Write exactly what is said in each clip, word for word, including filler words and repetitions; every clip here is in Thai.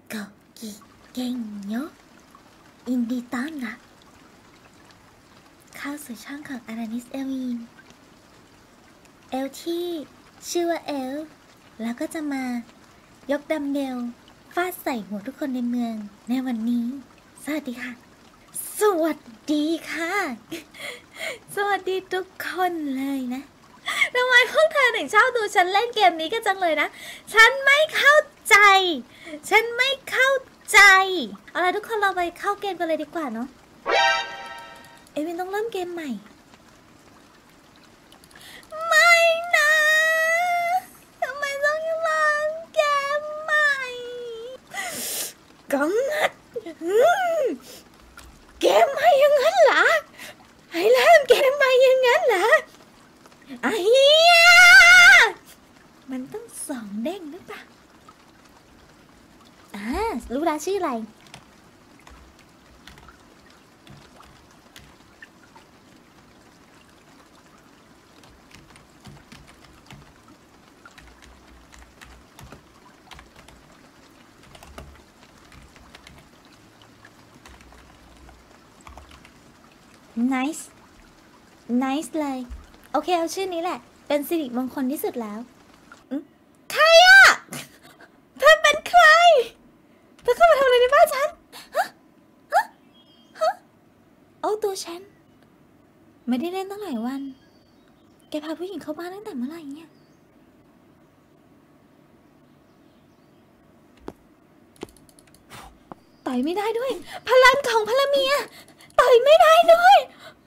โกกิเก่งโยอินดีต้อนรับเข้าสู่ช่องของอารานิสเอลวีนเอลที่ชื่อว่าเอลแล้วก็จะมายกดัมเบลฟาดใส่หัวทุกคนในเมืองในวันนี้สวัสดีค่ะสวัสดีค่ะสวัสดีทุกคนเลยนะทำไมพวกเธอถึงชอบดูฉันเล่นเกมนี้กันจังเลยนะฉันไม่เข้าใจฉันไม่เข้าใจเอาล่ะทุกคนเราไปเข้าเกมกันเลยดีกว่าเนาะเอวินต้องเริ่มเกมใหม่ไม่นะทำไมต้องเริ่มเกมใหม่กังงัดเกมใหม่ยังงั้นเหรอให้เริ่มเกมใหม่ยังงั้นเหรอไอ้เหี้ยมันต้องสองเด้งหรือเปล่าอ่ารู้แล้วชื่ออะไรnice nice เลยโอเคเอาชื่อนี้แหละเป็นสิริมงคลที่สุดแล้วใครอะเธอเป็นใครเธอเข้ามาทำอะไรในบ้านฉันฮะฮะฮะเอาตัวฉันไม่ได้เล่นตั้งหลายวันแกพาผู้หญิงเข้าบ้านตั้งแต่เมื่อไหร่เนี่ยต่อยไม่ได้ด้วยพลังของพลเมียต่อยไม่ได้ด้วย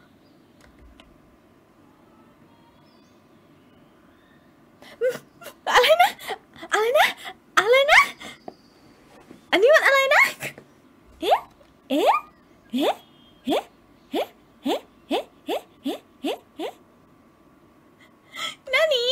อะไรนะอะไรนะอะไรนะอันนี้มันอะไรนะเอ๊ะเอ๊ะเอ๊ะเอ๊ะเอ๊ะเอ๊ะเอ๊ะเอ๊ะเอ๊ะเอ๊ะเอ๊ะนั่นนี่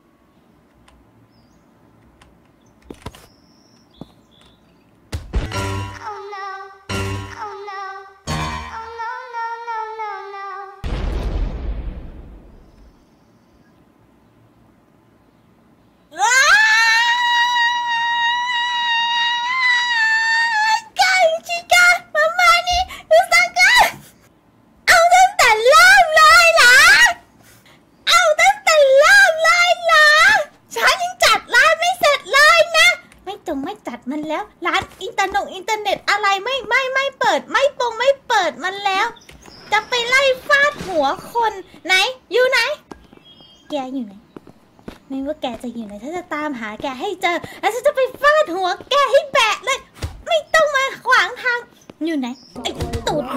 มันแล้วร้านอินเทอร์เน็ตอินเทอร์เน็ตอะไรไม่ไม่ไม่เปิดไม่ปงไม่เปิดมันแล้วจะไปไล่ฟาดหัวคนไหนอยู่ไหนแกอยู่ไหนไม่ว่าแกจะอยู่ไหนฉันจะตามหาแกให้เจอแล้วฉันจะไปฟาดหัวแกให้แบะเลยไม่ต้องมาขวางทางอยู่ไหนไอ้ตูด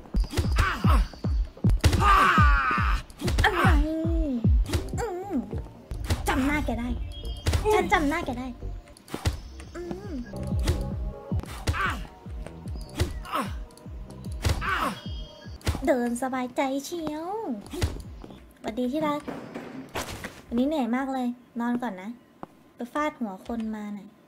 อะไรจำหน้าแกได้ฉันจำหน้าแกได้เดินสบายใจเชียวสวัสดีที่รักวันนี้เหนื่อยมากเลยนอนก่อนนะไปฟาดหัวคนมาหน่อย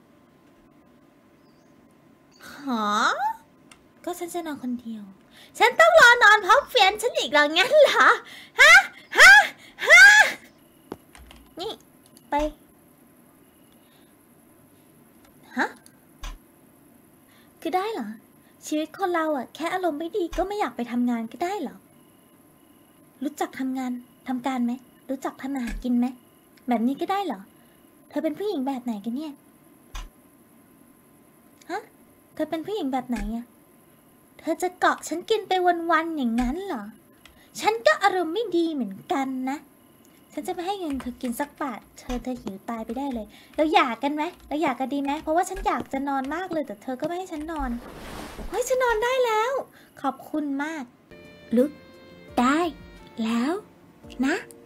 หอก็ฉันจะนอนคนเดียวฉันต้องรอนอนพร้อมเฟียนฉันอีกเหรองั้นเหรอฮะฮะฮะนี่ไปฮะคือได้เหรอชีวิตคนเราอะแค่อารมณ์ไม่ดีก็ไม่อยากไปทำงานก็ได้เหรอรู้จักทำงานทำการไหมรู้จักทำอาหารกินไหมแบบนี้ก็ได้เหรอเธอเป็นผู้หญิงแบบไหนกันเนี่ยฮะเธอเป็นผู้หญิงแบบไหนอะเธอจะเกาะฉันกินไปวันๆอย่างนั้นเหรอฉันก็อารมณ์ไม่ดีเหมือนกันนะฉันจะไม่ให้เงินเธอกินสักบาทเธอเธอหิวตายไปได้เลยเราหย่ากันไหมเราหย่ากันดีไหมเพราะว่าฉันอยากจะนอนมากเลยแต่เธอก็ไม่ให้ฉันนอนเฮ้ยฉันนอนได้แล้วขอบคุณมากลุกได้แล้วนะ